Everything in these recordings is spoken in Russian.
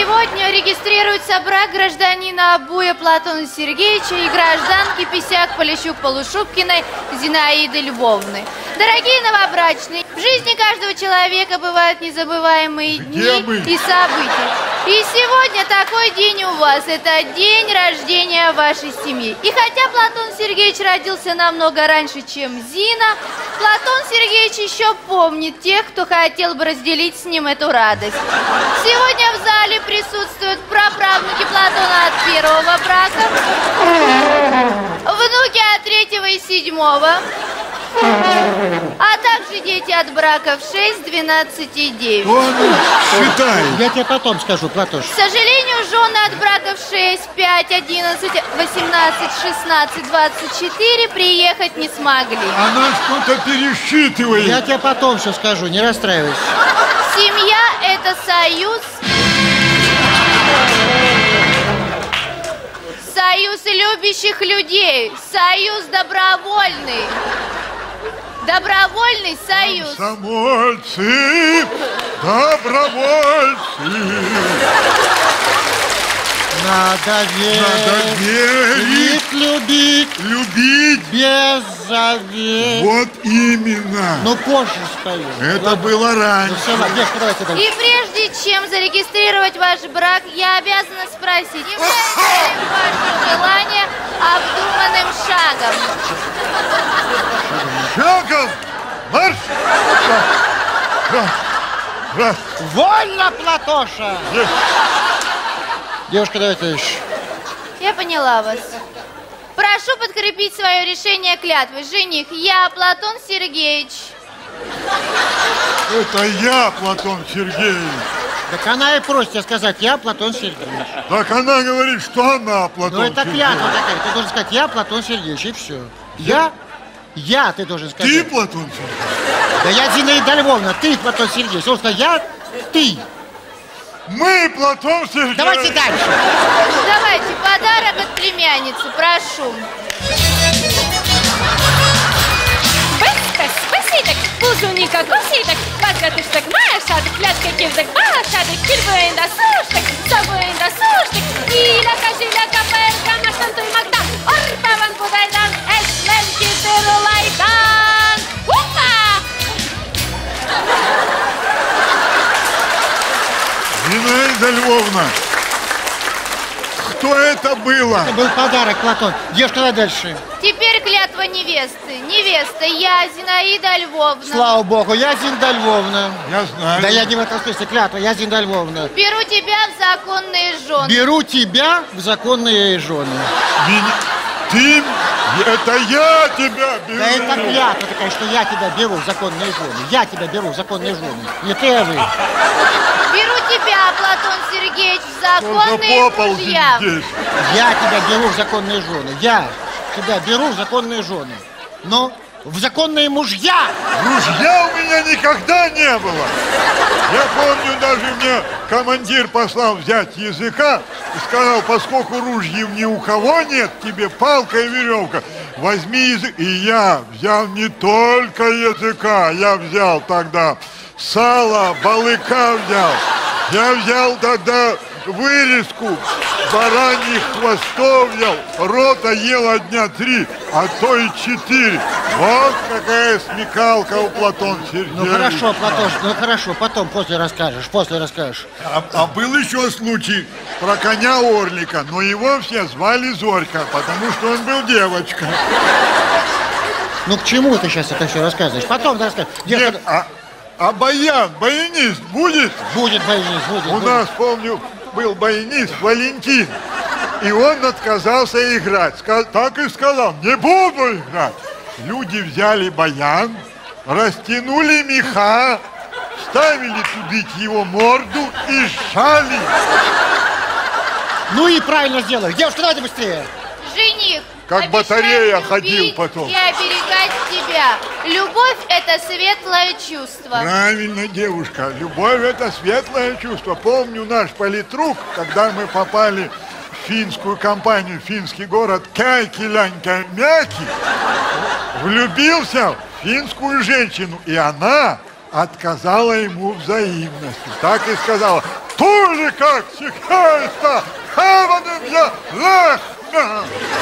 Сегодня регистрируется брак гражданина Абуя Платона Сергеевича и гражданки Писяк Полищук-Полушубкиной Зинаиды Львовны. Дорогие новобрачные, в жизни каждого человека бывают незабываемые дни и события. И сегодня такой день у вас. Это день рождения вашей семьи. И хотя Платон Сергеевич родился намного раньше, чем Зина, Платон Сергеевич еще помнит тех, кто хотел бы разделить с ним эту радость. Сегодня в зале присутствуют праправнуки Платона от первого брака, внуки от третьего и седьмого, а также дети от браков 6, 12 и 9. Считай. Я тебе потом скажу, Платош. К сожалению, жены от браков 6, 5, 11, 18, 16, 24 приехать не смогли. Она что-то пересчитывает. Я тебе потом все скажу, не расстраивайся. Семья – это союз. Союз любящих людей. Союз добровольный. Добровольный союз. Комсомольцы, добровольцы. Надо верить, любить без завет. Вот именно. Ну, позже спою. Это было раньше. Ну, все, девушка, давайте дальше. И прежде чем зарегистрировать ваш брак, я обязана спросить, является ли ваше желание обдуманным шагом? Шагом! Марш! Раз. Вольно, Платоша! Есть. Девушка, давайте еще. Я поняла вас. Прошу подкрепить свое решение клятвой. Жених, я, Платон Сергеевич. Это я, Платон Сергеевич. Так она и просит тебе сказать, я Платон Сергеевич. Так она говорит, что она Платон Ну, это Сергеевич. клятва такая. Ты должен сказать, я Платон Сергеевич, и все. Я, ты должен сказать. Ты Платон Сергеевич? Да я Зинаида Львовна, ты Платон Сергеевич. Он сказал, я, ты. Мы Платон Сергеевич. Давайте дальше. Давайте подарок от племянницы, прошу. Спасибо, кузуника, куситок, базгатыштак, машадык, пляскакивдак, башадык, кильбуэнда, суштак, сабуэнда, суштак, иля, кажиля, капэрка, маштантуй, магдан, орпаван, будайдан, эшлемки, тырулайдан. Опа! Зинаида Львовна, кто это было? Это был подарок, Платон. Девушка, давай дальше. Теперь клятва невесты. Невеста, я, Зинаида Львовна. Слава богу, я Зинаида Львовна. Я знаю. Да я не в этом смысле, клятва, я Зинаида Львовна. Беру тебя в законные жены. Беру тебя в законные жены. Ты... Это я тебя беру. Да это клятва такая, что я тебя беру в законные жены. Я тебя беру в законные жены. Не ты, а вы. Беру тебя, Платон Сергеевич, в законные Запопал мужья. здесь. Я тебя беру в законные жены. Я тебя беру в законные жены. Ну, в законные мужья. Ружья у меня никогда не было. Я помню, даже мне командир послал взять языка и сказал, поскольку ружьев ни у кого нет, тебе палка и веревка, возьми язык. И я взял не только языка, я взял тогда сало, балыка взял. Я взял тогда вырезку бараньих хвостов взял, рота ела дня 3, а то и 4. Вот какая смекалка у Платона Сергеевича. Ну хорошо, Платош, ну хорошо, потом, после расскажешь. А был еще случай про коня Орлика, но его все звали Зорька, потому что он был девочка. Ну к чему ты сейчас это все рассказываешь? Потом расскажешь. Нет, а баянист будет? Будет баянист, будет. У нас, помню, был баянист Валентин, и он отказался играть. Так и сказал, не буду играть. Люди взяли баян, растянули меха, ставили тудыть его морду и сжали. Ну и правильно сделали. Девушка, давайте быстрее. Жених, Как обещаю батарея любить ходил потом. и оберегать тебя. Любовь – это светлое чувство. Правильно, девушка. Любовь – это светлое чувство. Помню наш политрук, когда мы попали в финскую компанию, финский город Кайкилянька-Мяки, влюбился в финскую женщину. И она отказала ему взаимностью. Так и сказала: «Тоже как чекаешься, хаваным я лахна!»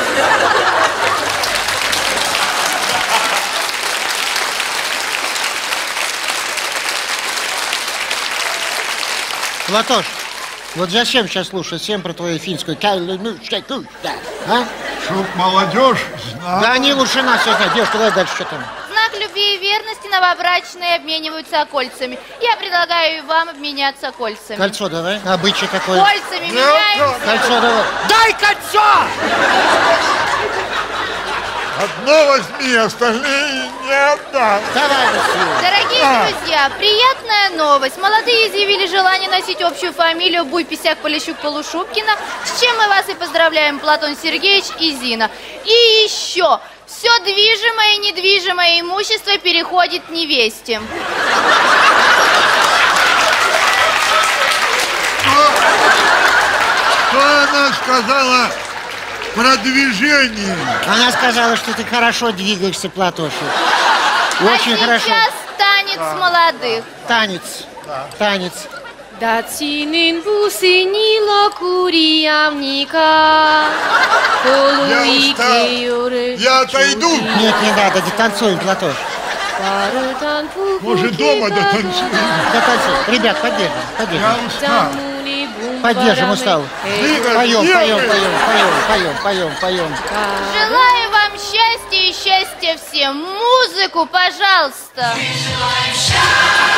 Платош, вот зачем сейчас слушать всем про твою финскую а? Чтоб молодежь знала. Да они лучше нас все знают. Девушка, давай дальше, что там? В знак любви и верности новобрачные обмениваются кольцами. Я предлагаю и вам обменяться кольцами. Кольцо давай. Обычай такой. Кольцами меняемся. Кольцо давай. Дай кольцо! Одно возьми, остальные не отдам. Давай, Василий. Дорогие друзья, приятная новость. Молодые изъявили желание носить общую фамилию Буй-Писяк Полищук Полушубкина, с чем мы вас и поздравляем, Платон Сергеевич и Зина. И еще, все движимое и недвижимое имущество переходит невесте. Что она сказала про движение? Она сказала, что ты хорошо двигаешься, Платоша. Очень а хорошо. Сейчас танец молодых. Танец. Танец. Дацинин бусинило куриявника. Я отойду. Нет, не надо, не танцуем, Платош. Может, дома дотанцуем? Дотанцуем. Ребят, поддержим, поддержим. Я устал. Поддержим, устал. Поем. Желаю вам счастья и счастья всем. Музыку, пожалуйста. Желаем счастья.